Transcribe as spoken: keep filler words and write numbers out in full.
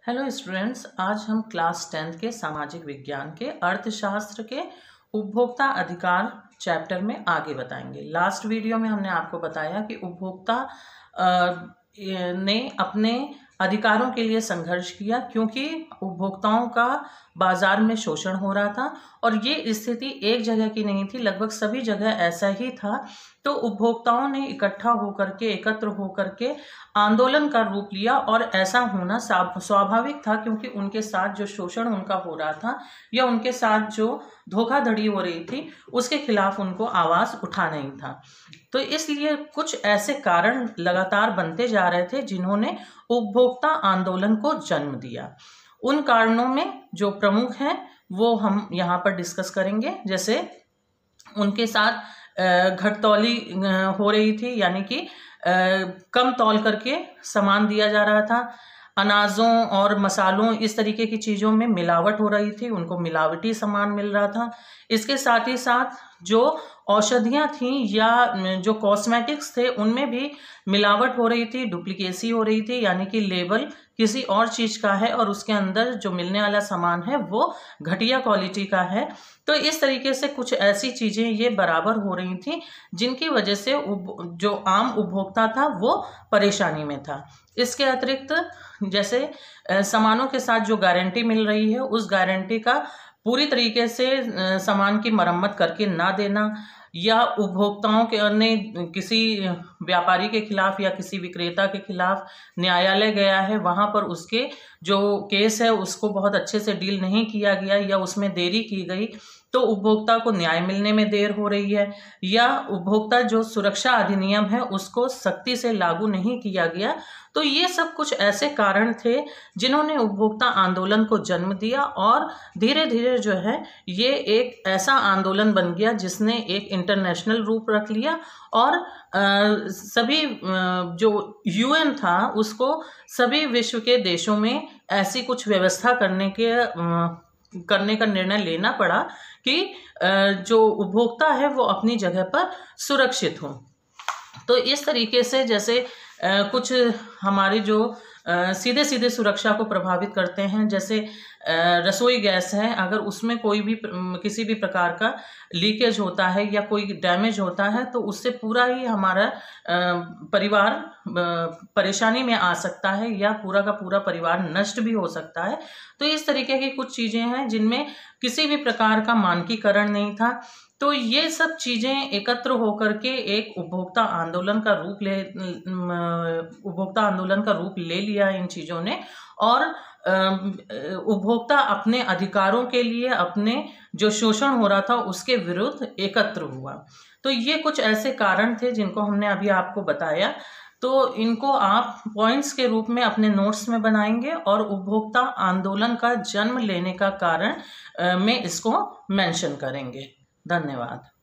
Hello students, आज हम class tenth के सामाजिक विज्ञान के अर्थशास्त्र के उपभोक्ता अधिकार चैप्टर में आगे बताएंगे। लास्ट वीडियो में हमने आपको बताया कि उपभोक्ता अ, ने अपने अधिकारों के लिए संघर्ष किया क्योंकि उपभोक्ताओं का बाजार में शोषण हो रहा था और ये स्थिति एक जगह की नहीं थी, लगभग सभी जगह ऐसा ही था। तो उपभोक्ताओं ने इकट्ठा होकर के एकत्र होकर के आंदोलन का रूप लिया और ऐसा होना स्वाभाविक था क्योंकि उनके साथ जो शोषण उनका हो रहा था या उनके साथ जो धोखाधड़ी हो रही थी उसके खिलाफ उनको आवाज उठाना ही था। तो इसलिए कुछ ऐसे कारण लगातार बनते जा रहे थे जिन्होंने उपभोक्ता आंदोलन को जन्म दिया। उन कारणों में जो प्रमुख हैं वो हम यहाँ पर डिस्कस करेंगे। जैसे उनके साथ घटतौली हो रही थी, यानी कि कम तौल करके सामान दिया जा रहा था। अनाजों और मसालों इस तरीके की चीज़ों में मिलावट हो रही थी, उनको मिलावटी सामान मिल रहा था। इसके साथ ही साथ जो औषधियाँ थीं या जो कॉस्मेटिक्स थे उनमें भी मिलावट हो रही थी, डुप्लीकेसी हो रही थी, यानी कि लेबल किसी और चीज़ का है और उसके अंदर जो मिलने वाला सामान है वो घटिया क्वालिटी का है। तो इस तरीके से कुछ ऐसी चीज़ें ये बराबर हो रही थी जिनकी वजह से जो आम उपभोक्ता था वो परेशानी में था। इसके अतिरिक्त जैसे सामानों के साथ जो गारंटी मिल रही है उस गारंटी का पूरी तरीके से सामान की मरम्मत करके ना देना, या उपभोक्ताओं के ने किसी व्यापारी के खिलाफ या किसी विक्रेता के खिलाफ न्यायालय गया है, वहां पर उसके जो केस है उसको बहुत अच्छे से डील नहीं किया गया या उसमें देरी की गई तो उपभोक्ता को न्याय मिलने में देर हो रही है, या उपभोक्ता जो सुरक्षा अधिनियम है उसको सख्ती से लागू नहीं किया गया। तो ये सब कुछ ऐसे कारण थे जिन्होंने उपभोक्ता आंदोलन को जन्म दिया और धीरे धीरे जो है ये एक ऐसा आंदोलन बन गया जिसने एक इंटरनेशनल रूप रख लिया और आ, सभी आ, जो यूएन था उसको सभी विश्व के देशों में ऐसी कुछ व्यवस्था करने के आ, करने का निर्णय लेना पड़ा कि जो उपभोक्ता है वो अपनी जगह पर सुरक्षित हो। तो इस तरीके से जैसे कुछ हमारी जो सीधे सीधे सुरक्षा को प्रभावित करते हैं, जैसे रसोई गैस है, अगर उसमें कोई भी किसी भी प्रकार का लीकेज होता है या कोई डैमेज होता है तो उससे पूरा ही हमारा परिवार परेशानी में आ सकता है या पूरा का पूरा परिवार नष्ट भी हो सकता है। तो इस तरीके की कुछ चीज़ें हैं जिनमें किसी भी प्रकार का मानकीकरण नहीं था। तो ये सब चीज़ें एकत्र होकर के एक उपभोक्ता आंदोलन का रूप ले उपभोक्ता आंदोलन का रूप ले लिया इन चीज़ों ने, और उपभोक्ता अपने अधिकारों के लिए, अपने जो शोषण हो रहा था उसके विरुद्ध एकत्र हुआ। तो ये कुछ ऐसे कारण थे जिनको हमने अभी आपको बताया। तो इनको आप पॉइंट्स के रूप में अपने नोट्स में बनाएंगे और उपभोक्ता आंदोलन का जन्म लेने का कारण में इसको मेंशन करेंगे। धन्यवाद।